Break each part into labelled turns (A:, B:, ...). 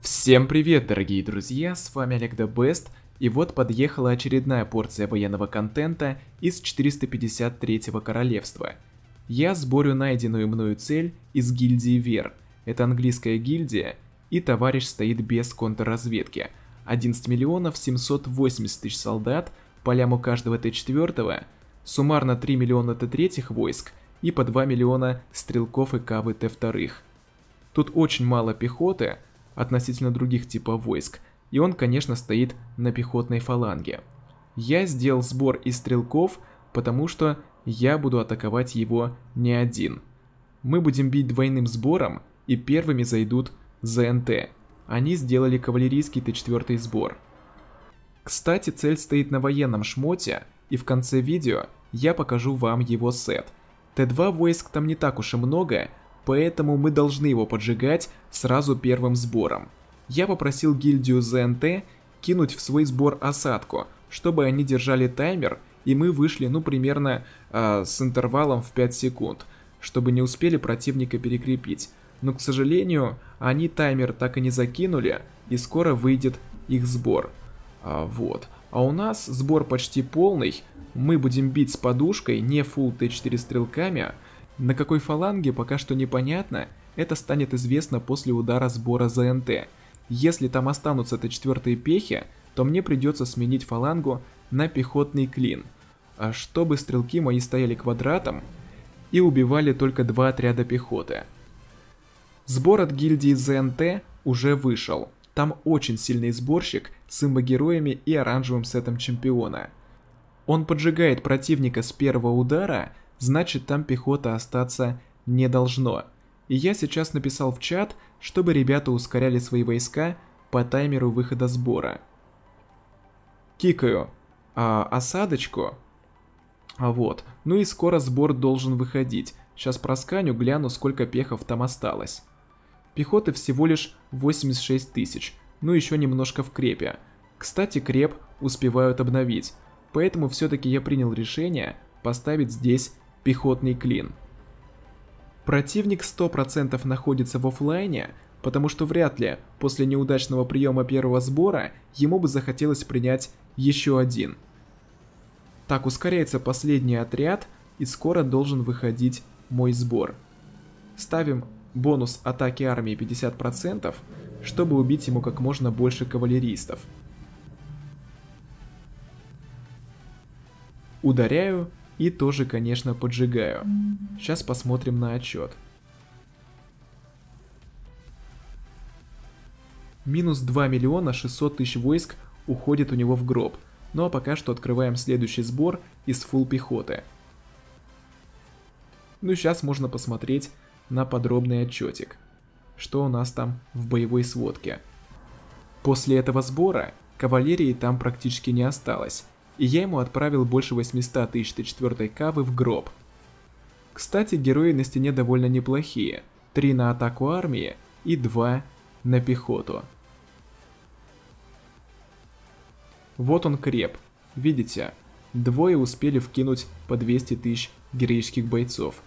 A: Всем привет, дорогие друзья, с вами Олег The Best, и вот подъехала очередная порция военного контента из 453-го королевства. Я сборю найденную мною цель из гильдии Вер, это английская гильдия, и товарищ стоит без контрразведки. 11 миллионов 780 тысяч солдат, полям у каждого Т4, суммарно 3 миллиона Т3 войск и по 2 миллиона стрелков и кавы Т2. Тут очень мало пехоты относительно других типов войск, и он, конечно, стоит на пехотной фаланге. Я сделал сбор из стрелков, потому что я буду атаковать его не один. Мы будем бить двойным сбором, и первыми зайдут ЗНТ. Они сделали кавалерийский Т4 сбор. Кстати, цель стоит на военном шмоте, и в конце видео я покажу вам его сет. Т2 войск там не так уж и много, поэтому мы должны его поджигать сразу первым сбором. Я попросил гильдию ЗНТ кинуть в свой сбор осадку, чтобы они держали таймер, и мы вышли примерно с интервалом в 5 секунд, чтобы не успели противника перекрепить. Но, к сожалению, они таймер так и не закинули, и скоро выйдет их сбор. А у нас сбор почти полный, мы будем бить с подушкой, не full Т4 стрелками. На какой фаланге пока что непонятно, это станет известно после удара сбора ЗНТ. Если там останутся Т4 пехи, то мне придется сменить фалангу на пехотный клин, чтобы стрелки мои стояли квадратом и убивали только 2 отряда пехоты. Сбор от гильдии ЗНТ уже вышел, там очень сильный сборщик с имбо-героями и оранжевым сетом чемпиона. Он поджигает противника с первого удара, значит там пехота остаться не должно. И я сейчас написал в чат, чтобы ребята ускоряли свои войска по таймеру выхода сбора. Кикаю осадочку. Ну и скоро сбор должен выходить. Сейчас просканю, гляну, сколько пехов там осталось. Пехоты всего лишь 86 тысяч, еще немножко в крепе. Кстати, креп успевают обновить, поэтому все-таки я принял решение поставить здесь пехотный клин. Противник 100% находится в офлайне, потому что вряд ли после неудачного приема первого сбора ему бы захотелось принять еще один. Так, ускоряется последний отряд, и скоро должен выходить мой сбор. Ставим бонус атаки армии 50%, чтобы убить ему как можно больше кавалеристов. Ударяю. И тоже, конечно, поджигаю. Сейчас посмотрим на отчет. Минус 2 миллиона 600 тысяч войск уходит у него в гроб. Ну а пока что открываем следующий сбор из фулл пехоты. Сейчас можно посмотреть на подробный отчетик. Что у нас там в боевой сводке. После этого сбора кавалерии там практически не осталось. И я ему отправил больше 800 тысяч Т4 кавы в гроб. Кстати, герои на стене довольно неплохие. 3 на атаку армии и 2 на пехоту. Вот он креп. Видите? Двое успели вкинуть по 200 тысяч героических бойцов.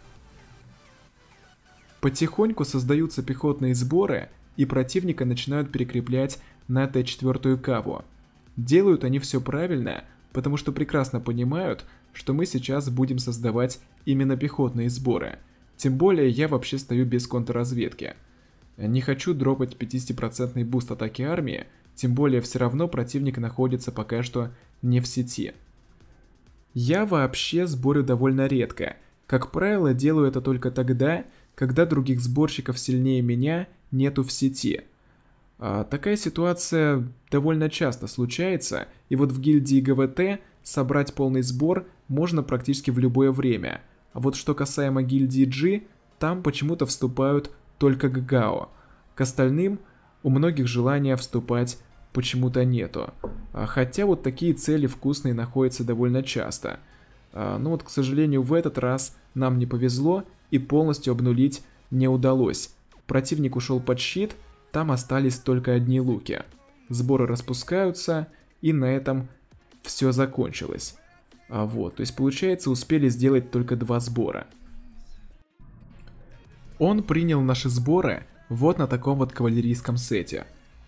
A: Потихоньку создаются пехотные сборы, и противника начинают перекреплять на Т4 каву. Делают они все правильно, потому что прекрасно понимают, что мы сейчас будем создавать именно пехотные сборы. Тем более я вообще стою без контрразведки. Не хочу дропать 50% буст атаки армии, тем более все равно противник находится пока что не в сети. Я вообще сборю довольно редко. Как правило, делаю это только тогда, когда других сборщиков сильнее меня нету в сети. Такая ситуация довольно часто случается, и вот в гильдии ГВТ собрать полный сбор можно практически в любое время. А вот что касаемо гильдии G, там почему-то вступают только ГГАО. К остальным у многих желания вступать почему-то нету. Хотя вот такие цели вкусные находятся довольно часто. Но вот, к сожалению, в этот раз нам не повезло и полностью обнулить не удалось. Противник ушел под щит. Там остались только одни луки. Сборы распускаются, и на этом все закончилось. То есть получается, успели сделать только 2 сбора. Он принял наши сборы, Вот на таком вот кавалерийском сете.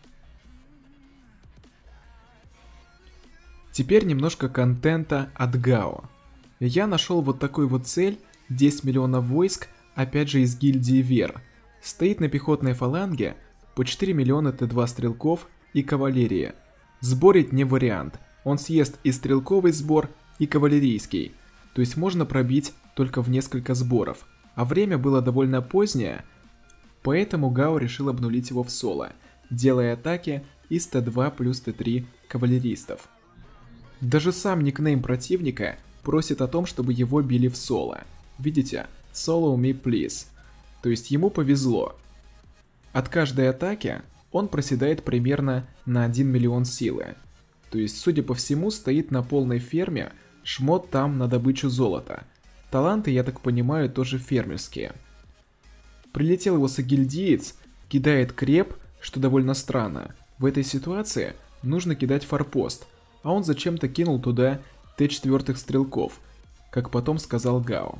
A: Теперь немножко контента от Гао. Я нашел вот такую вот цель, 10 миллионов войск, опять же из гильдии Вер. Стоит на пехотной фаланге по 4 миллиона Т2 стрелков и кавалерии. Сборить не вариант, он съест и стрелковый сбор, и кавалерийский. То есть можно пробить только в несколько сборов. А время было довольно позднее, поэтому Гао решил обнулить его в соло, делая атаки из Т2 плюс Т3 кавалеристов. Даже сам никнейм противника просит о том, чтобы его били в соло. Видите? Solo me please. То есть ему повезло. От каждой атаки он проседает примерно на 1 миллион силы. То есть, судя по всему, стоит на полной ферме, шмот там на добычу золота. Таланты, я так понимаю, тоже фермерские. Прилетел его сагильдиец, кидает креп, что довольно странно. В этой ситуации нужно кидать форпост, а он зачем-то кинул туда Т4 стрелков, как потом сказал Гао.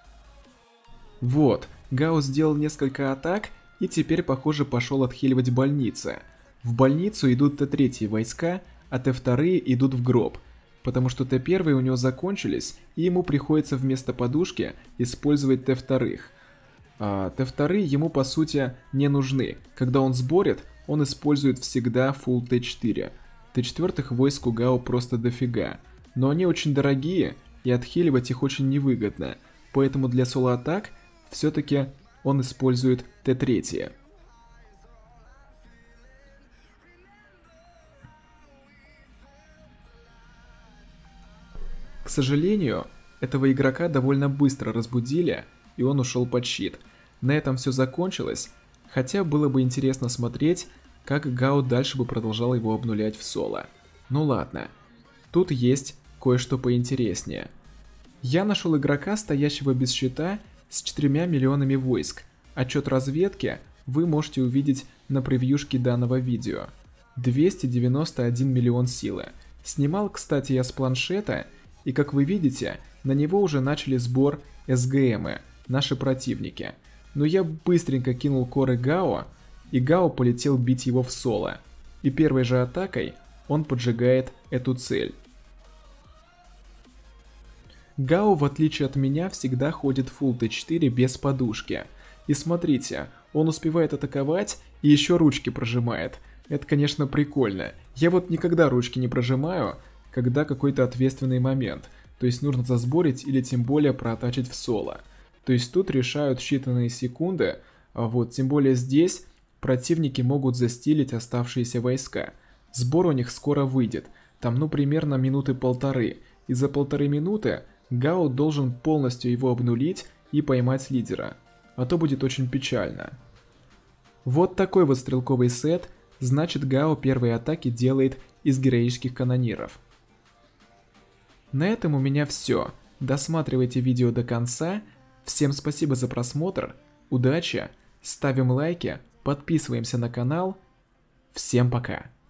A: Вот, Гао сделал несколько атак и теперь, похоже, пошел отхиливать больницы. В больницу идут Т3 войска, а Т2 идут в гроб, потому что Т1 у него закончились, и ему приходится вместо подушки использовать Т2. А Т2 ему по сути не нужны. Когда он сборит, он использует всегда full Т4. Т4 войск у Гао просто дофига, но они очень дорогие, и отхиливать их очень невыгодно, поэтому для соло-атак все-таки он использует Т3. К сожалению, этого игрока довольно быстро разбудили, и он ушел под щит. На этом все закончилось, хотя было бы интересно смотреть, как Гао дальше бы продолжал его обнулять в соло. Ну ладно, тут есть кое-что поинтереснее. Я нашел игрока, стоящего без щита, с 4 миллионами войск. Отчет разведки вы можете увидеть на превьюшке данного видео. 291 миллион силы. Снимал, кстати, я с планшета, и как вы видите, на него уже начали сбор СГМы, наши противники. Но я быстренько кинул коры Гао, и Гао полетел бить его в соло. И первой же атакой он поджигает эту цель. Гао, в отличие от меня, всегда ходит full Т4 без подушки. И смотрите, он успевает атаковать и еще ручки прожимает. Это, конечно, прикольно. Я вот никогда ручки не прожимаю, когда какой-то ответственный момент. То есть нужно засборить или тем более проатачить в соло. То есть тут решают считанные секунды, а вот тем более здесь противники могут застилить оставшиеся войска. Сбор у них скоро выйдет, там ну примерно минуты полторы. И за 1,5 минуты Гао должен полностью его обнулить и поймать лидера. А то будет очень печально. Вот такой вот стрелковый сет, значит Гао первые атаки делает из героических канониров. На этом у меня все. Досматривайте видео до конца. Всем спасибо за просмотр. Удачи, ставим лайки, подписываемся на канал. Всем пока.